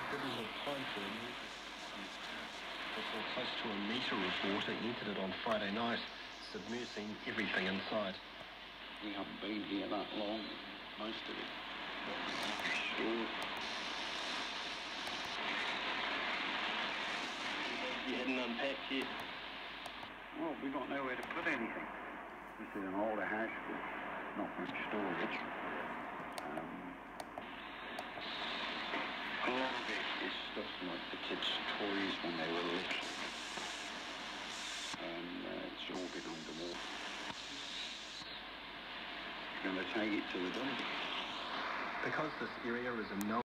Didn't have time for a meter. Close to a metre of water entered it on Friday night, submersing everything in sight. We haven't been here that long, most of it. Sure. You hadn't unpacked yet? Well, we've got nowhere to put anything. This is an older house with not much storage. A lot of it is stuff like the kids' toys when they were little. And it's all been underwater. We're going to take it to the dump. Because this area is a no